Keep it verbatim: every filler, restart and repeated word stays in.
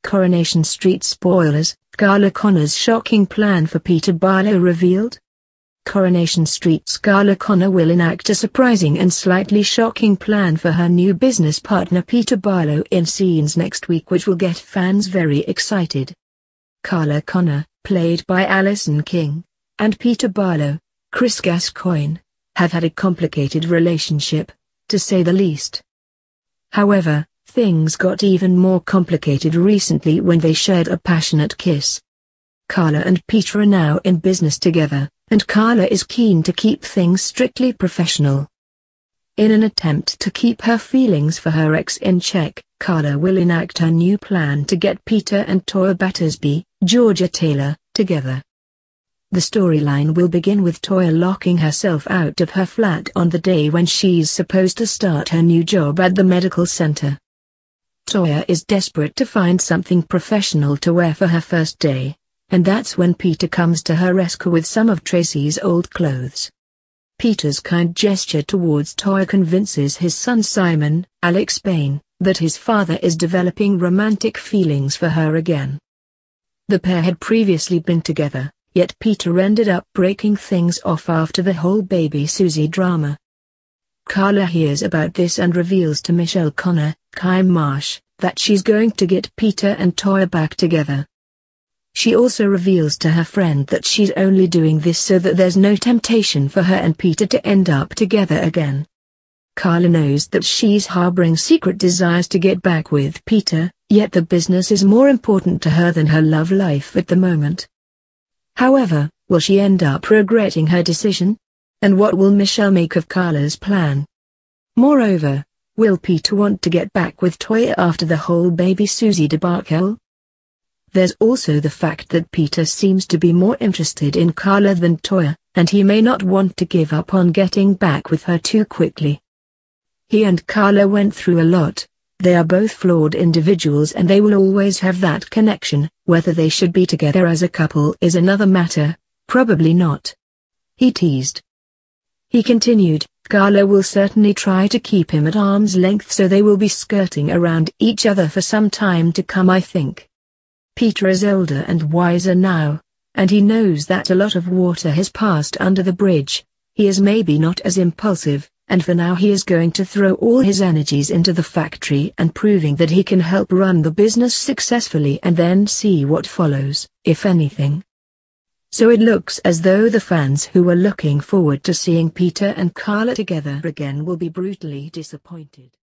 Coronation Street spoilers, Carla Connor's shocking plan for Peter Barlow revealed? Coronation Street's Carla Connor will enact a surprising and slightly shocking plan for her new business partner Peter Barlow in scenes next week, which will get fans very excited. Carla Connor, played by Alison King, and Peter Barlow, Chris Gascoyne, have had a complicated relationship, to say the least. However, things got even more complicated recently when they shared a passionate kiss. Carla and Peter are now in business together, and Carla is keen to keep things strictly professional. In an attempt to keep her feelings for her ex in check, Carla will enact her new plan to get Peter and Toyah Battersby, Georgia Taylor, together. The storyline will begin with Toyah locking herself out of her flat on the day when she's supposed to start her new job at the medical center. Toyah is desperate to find something professional to wear for her first day, and that's when Peter comes to her rescue with some of Tracy's old clothes. Peter's kind gesture towards Toyah convinces his son Simon, Alex Payne, that his father is developing romantic feelings for her again. The pair had previously been together, yet Peter ended up breaking things off after the whole baby Susie drama. Carla hears about this and reveals to Michelle Connor, Kai Marsh, that she's going to get Peter and Toyah back together. She also reveals to her friend that she's only doing this so that there's no temptation for her and Peter to end up together again. Carla knows that she's harboring secret desires to get back with Peter, yet the business is more important to her than her love life at the moment. However, will she end up regretting her decision? And what will Michelle make of Carla's plan? Moreover, will Peter want to get back with Toyah after the whole baby Susie debacle? There's also the fact that Peter seems to be more interested in Carla than Toyah, and he may not want to give up on getting back with her too quickly. He and Carla went through a lot. They are both flawed individuals and they will always have that connection. Whether they should be together as a couple is another matter, probably not. He teased. He continued, Carla will certainly try to keep him at arm's length, so they will be skirting around each other for some time to come, I think. Peter is older and wiser now, and he knows that a lot of water has passed under the bridge. He is maybe not as impulsive, and for now he is going to throw all his energies into the factory and proving that he can help run the business successfully, and then see what follows, if anything. So it looks as though the fans who were looking forward to seeing Peter and Carla together again will be brutally disappointed.